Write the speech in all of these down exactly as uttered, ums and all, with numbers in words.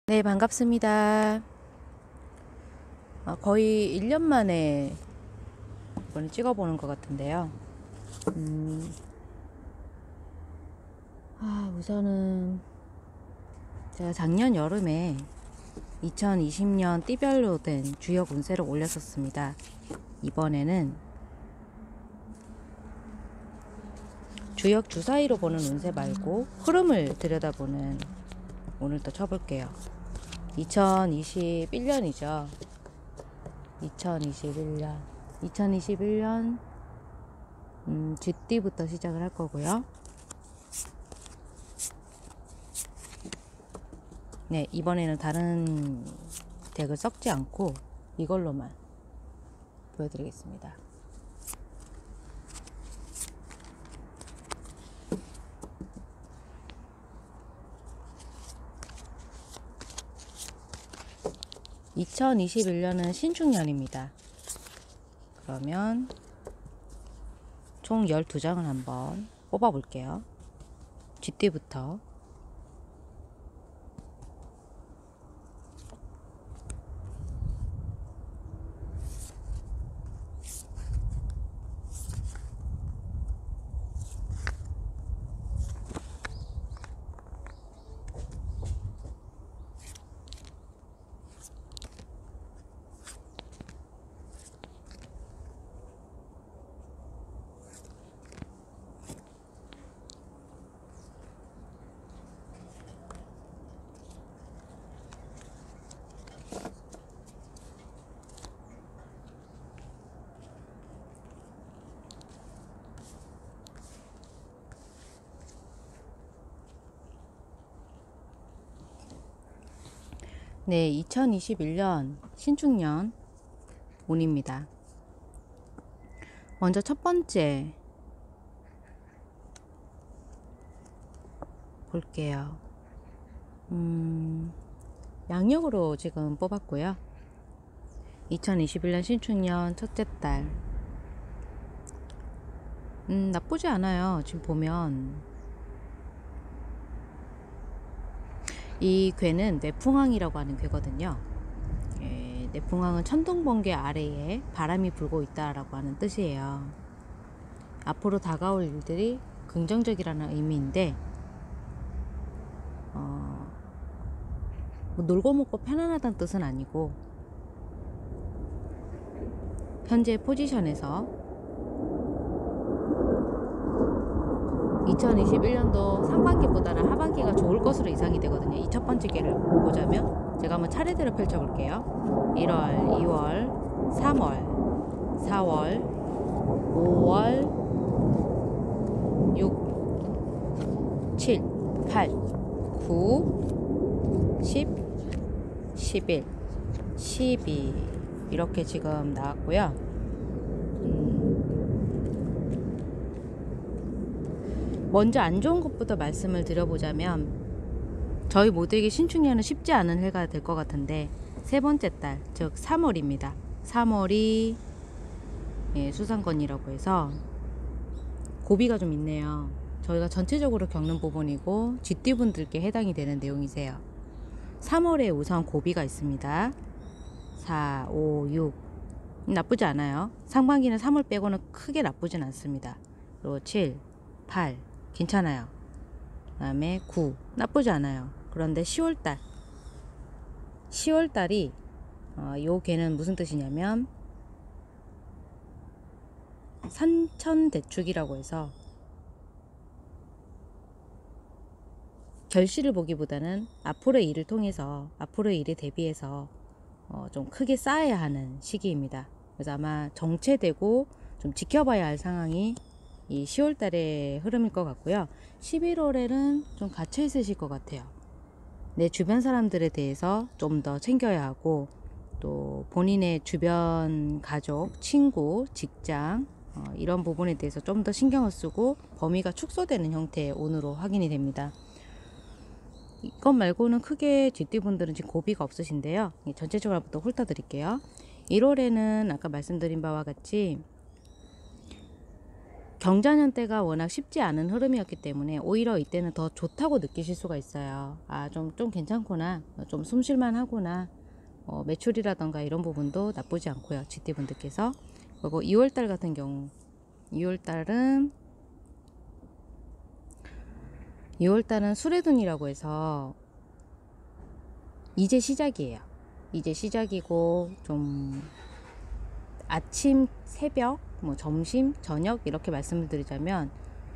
네, 반갑습니다. 어, 거의 일 년 만에 이번에 찍어보는 것 같은데요. 음, 아, 우선은 제가 작년 여름에 이천이십 년 띠별로 된 주역 운세를 올렸었습니다. 이번에는 주역 주사위로 보는 운세 말고 흐름을 들여다보는 오늘 또 쳐볼게요. 이천이십일 년이죠. 이천이십일 년. 이천이십일 년 음, 쥐띠부터 시작을 할 거고요. 네, 이번에는 다른 덱을 섞지 않고 이걸로만 보여드리겠습니다. 이천이십일 년은 신축년입니다. 그러면 총 열두 장을 한번 뽑아 볼게요. 쥐띠부터. 네, 이천이십일 년 신축년 운입니다. 먼저 첫 번째 볼게요. 음, 양력으로 지금 뽑았고요. 이천이십일 년 신축년 첫째 달. 음, 나쁘지 않아요. 지금 보면 이 괴는 뇌풍항이라고 하는 괴거든요. 예, 뇌풍항은 천둥번개 아래에 바람이 불고 있다라고 하는 뜻이에요. 앞으로 다가올 일들이 긍정적이라는 의미인데 어, 뭐 놀고 먹고 편안하다는 뜻은 아니고 현재 포지션에서 이천이십일 년도 상반기보다는 하반기가 좋을 것으로 예상이 되거든요. 이 첫 번째 괴를 보자면 제가 한번 차례대로 펼쳐볼게요. 일월, 이월, 삼월, 사월, 오월, 육, 칠, 팔, 구, 십, 십일, 십이 이렇게 지금 나왔고요. 먼저 안 좋은 것부터 말씀을 드려보자면 저희 모두에게 신축년은 쉽지 않은 해가 될 것 같은데 세 번째 달, 즉 삼월입니다. 삼월이 예, 수상권이라고 해서 고비가 좀 있네요. 저희가 전체적으로 겪는 부분이고 쥐띠분들께 해당이 되는 내용이세요. 삼월에 우선 고비가 있습니다. 사, 오, 육 나쁘지 않아요. 상반기는 삼월 빼고는 크게 나쁘진 않습니다. 그리고 칠, 팔 괜찮아요. 그 다음에 구 나쁘지 않아요. 그런데 시월달 시월달이 어, 요 개는 무슨 뜻이냐면 산천대축이라고 해서 결실을 보기보다는 앞으로의 일을 통해서 앞으로의 일에 대비해서 어, 좀 크게 쌓아야 하는 시기입니다. 그래서 아마 정체되고 좀 지켜봐야 할 상황이 이 시월달의 흐름일 것 같고요. 십일월에는 좀 갇혀 있으실 것 같아요. 내 주변 사람들에 대해서 좀 더 챙겨야 하고 또 본인의 주변 가족, 친구, 직장 어, 이런 부분에 대해서 좀 더 신경을 쓰고 범위가 축소되는 형태의 운으로 확인이 됩니다. 이것 말고는 크게 쥐띠분들은 지금 고비가 없으신데요. 전체적으로 한번 또 훑어 드릴게요. 일월에는 아까 말씀드린 바와 같이 경자년 때가 워낙 쉽지 않은 흐름이었기 때문에 오히려 이때는 더 좋다고 느끼실 수가 있어요. 아, 좀, 좀 괜찮구나. 좀 숨쉴만 하구나. 어, 매출이라던가 이런 부분도 나쁘지 않고요. 지띠분들께서. 그리고 이월달 같은 경우, 이월달은, 이월달은 수레둔이라고 해서 이제 시작이에요. 이제 시작이고, 좀, 아침, 새벽, 뭐 점심, 저녁 이렇게 말씀을 드리자면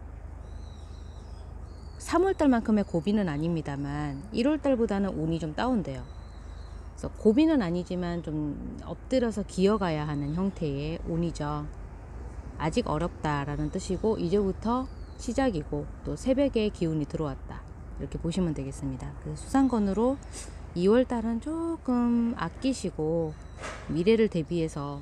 삼월달만큼의 고비는 아닙니다만 일월달보다는 운이 좀 다운돼요. 그래서 고비는 아니지만 좀 엎드려서 기어가야 하는 형태의 운이죠. 아직 어렵다라는 뜻이고 이제부터 시작이고 또 새벽에 기운이 들어왔다 이렇게 보시면 되겠습니다. 그래서 수상건으로 이월달은 조금 아끼시고 미래를 대비해서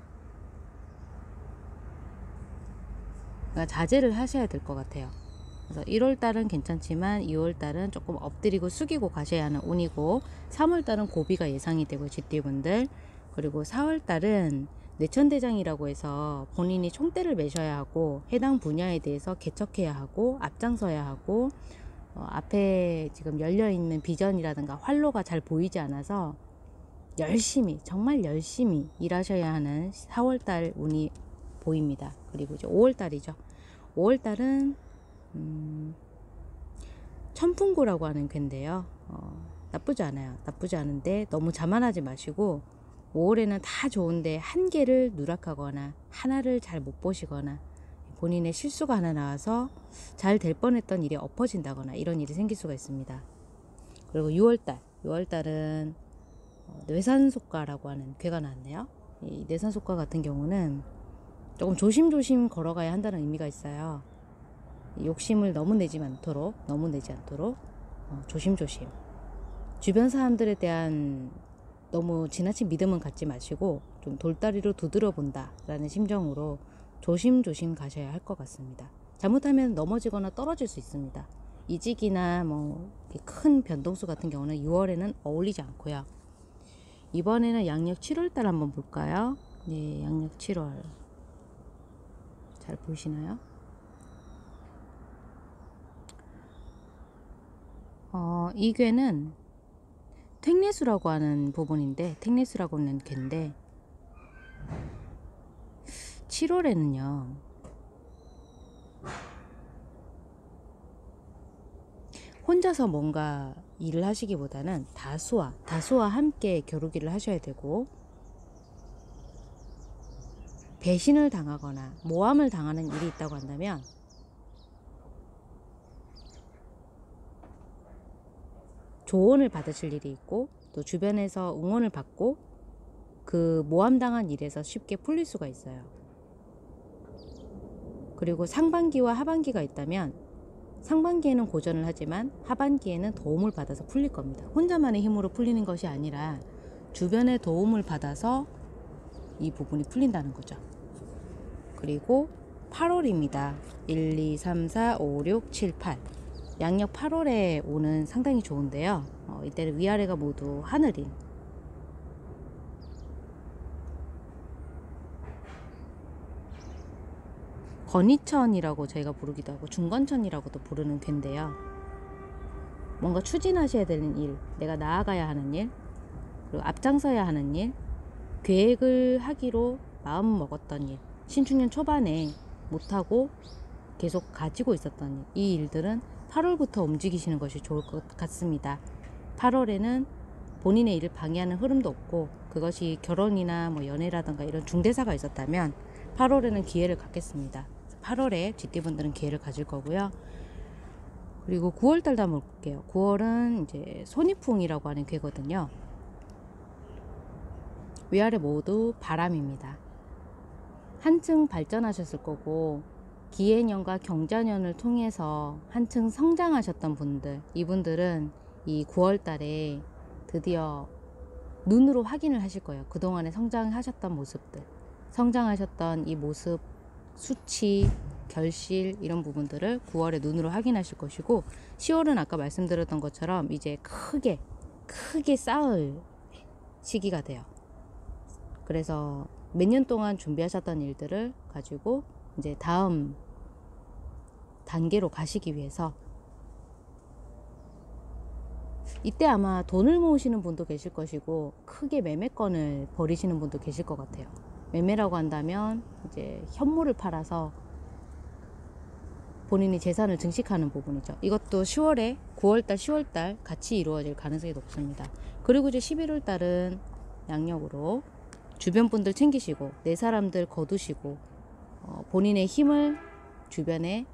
자제를 하셔야 될 것 같아요. 그래서 일월달은 괜찮지만 이월달은 조금 엎드리고 숙이고 가셔야 하는 운이고 삼월달은 고비가 예상이 되고 쥐띠분들 그리고 사월달은 내천대장이라고 해서 본인이 총대를 매셔야 하고 해당 분야에 대해서 개척해야 하고 앞장서야 하고 어, 앞에 지금 열려있는 비전이라든가 활로가 잘 보이지 않아서 열심히 정말 열심히 일하셔야 하는 사월달 운이 보입니다. 그리고 이제 오월달이죠. 오월달은 음, 천풍구라고 하는 괴인데요. 어, 나쁘지 않아요. 나쁘지 않은데 너무 자만하지 마시고 오월에는 다 좋은데 한 개를 누락하거나 하나를 잘 못 보시거나 본인의 실수가 하나 나와서 잘 될 뻔했던 일이 엎어진다거나 이런 일이 생길 수가 있습니다. 그리고 유월달, 유월달은 뇌산속가라고 하는 괴가 나왔네요. 이 뇌산속가 같은 경우는 조금 조심조심 걸어가야 한다는 의미가 있어요. 욕심을 너무 내지 않도록 너무 내지 않도록 어, 조심조심 주변 사람들에 대한 너무 지나친 믿음은 갖지 마시고 좀 돌다리로 두드려 본다 라는 심정으로 조심조심 가셔야 할 것 같습니다. 잘못하면 넘어지거나 떨어질 수 있습니다. 이직이나 뭐 큰 변동수 같은 경우는 유월에는 어울리지 않고요. 이번에는 양력 칠월달 한번 볼까요? 네, 양력 칠월 잘 보이시나요? 어, 이 괴는 택례수라고 하는 부분인데 택례수라고 하는 괴인데 칠월에는요 혼자서 뭔가 일을 하시기보다는 다수와 다수와 함께 겨루기를 하셔야 되고 배신을 당하거나 모함을 당하는 일이 있다고 한다면 조언을 받으실 일이 있고 또 주변에서 응원을 받고 그 모함당한 일에서 쉽게 풀릴 수가 있어요. 그리고 상반기와 하반기가 있다면 상반기에는 고전을 하지만 하반기에는 도움을 받아서 풀릴 겁니다. 혼자만의 힘으로 풀리는 것이 아니라 주변의 도움을 받아서 이 부분이 풀린다는 거죠. 그리고 팔월입니다. 일, 이, 삼, 사, 오, 육, 칠, 팔 양력 팔월에 오는 상당히 좋은데요. 어, 이때는 위아래가 모두 하늘인 건이천이라고 저희가 부르기도 하고 중건천이라고도 부르는 괴인데요. 뭔가 추진하셔야 되는 일, 내가 나아가야 하는 일, 그리고 앞장서야 하는 일, 계획을 하기로 마음 먹었던 일, 신축년 초반에 못하고 계속 가지고 있었던 일, 이 일들은 팔월부터 움직이시는 것이 좋을 것 같습니다. 팔월에는 본인의 일을 방해하는 흐름도 없고 그것이 결혼이나 뭐 연애라든가 이런 중대사가 있었다면 팔월에는 기회를 갖겠습니다. 팔월에 쥐띠분들은 기회를 가질 거고요. 그리고 구월달도 한번 볼게요. 구월은 이제 손이풍이라고 하는 괴거든요. 위아래 모두 바람입니다. 한층 발전하셨을 거고 기해년과 경자년을 통해서 한층 성장하셨던 분들, 이분들은 이 구월달에 드디어 눈으로 확인을 하실 거예요. 그동안에 성장하셨던 모습들, 성장하셨던 이 모습, 수치, 결실 이런 부분들을 구월에 눈으로 확인하실 것이고 시월은 아까 말씀드렸던 것처럼 이제 크게 크게 쌓을 시기가 돼요. 그래서 몇 년 동안 준비하셨던 일들을 가지고 이제 다음 단계로 가시기 위해서 이때 아마 돈을 모으시는 분도 계실 것이고 크게 매매권을 벌이시는 분도 계실 것 같아요. 매매라고 한다면 이제 현물을 팔아서 본인이 재산을 증식하는 부분이죠. 이것도 시월에 구월달, 시월달 같이 이루어질 가능성이 높습니다. 그리고 이제 십일월달은 양력으로 주변 분들 챙기시고 내 사람들 거두시고 어, 본인의 힘을 주변에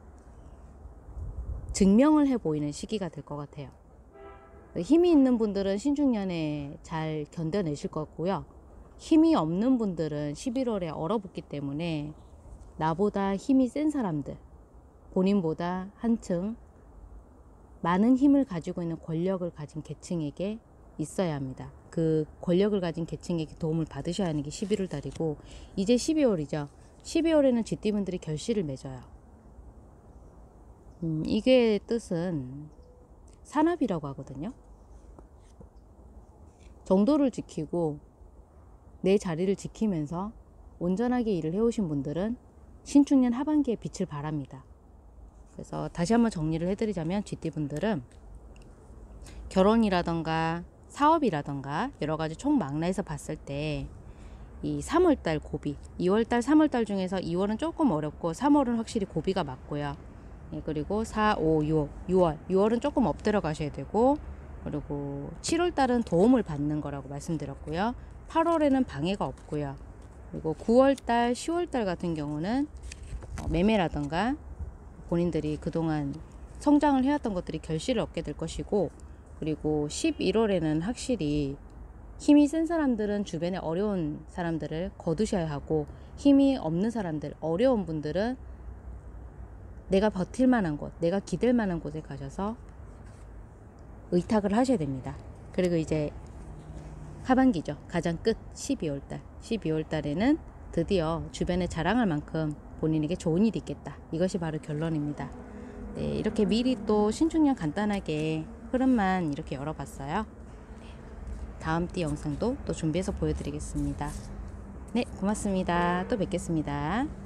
증명을 해 보이는 시기가 될 것 같아요. 힘이 있는 분들은 신축년에 잘 견뎌내실 것 같고요. 힘이 없는 분들은 십일월에 얼어붙기 때문에 나보다 힘이 센 사람들, 본인보다 한층 많은 힘을 가지고 있는 권력을 가진 계층에게 있어야 합니다. 그 권력을 가진 계층에게 도움을 받으셔야 하는 게 십일월 달이고, 이제 십이월이죠. 십이월에는 쥐띠분들이 결실을 맺어요. 음, 이게 뜻은 산업이라고 하거든요. 정도를 지키고 내 자리를 지키면서 온전하게 일을 해오신 분들은 신축년 하반기에 빛을 발합니다. 그래서 다시 한번 정리를 해드리자면 쥐띠분들은 결혼이라던가 사업이라던가 여러가지 총망라해서 봤을 때 이 삼월달 고비, 이월달, 삼월달 중에서 이월은 조금 어렵고 삼월은 확실히 고비가 맞고요. 예, 그리고 사, 오, 육, 유월, 유월은 조금 엎드려 가셔야 되고, 그리고 칠월달은 도움을 받는 거라고 말씀드렸고요. 팔월에는 방해가 없고요. 그리고 구월달, 시월달 같은 경우는 매매라던가 본인들이 그동안 성장을 해왔던 것들이 결실을 얻게 될 것이고, 그리고 십일월에는 확실히 힘이 센 사람들은 주변에 어려운 사람들을 거두셔야 하고, 힘이 없는 사람들, 어려운 분들은 내가 버틸 만한 곳, 내가 기댈 만한 곳에 가셔서 의탁을 하셔야 됩니다. 그리고 이제 하반기죠. 가장 끝 십이월달. 십이월달에는 드디어 주변에 자랑할 만큼 본인에게 좋은 일이 있겠다. 이것이 바로 결론입니다. 네, 이렇게 미리 또 신축년 간단하게 흐름만 이렇게 열어봤어요. 다음 띠 영상도 또 준비해서 보여드리겠습니다. 네, 고맙습니다. 또 뵙겠습니다.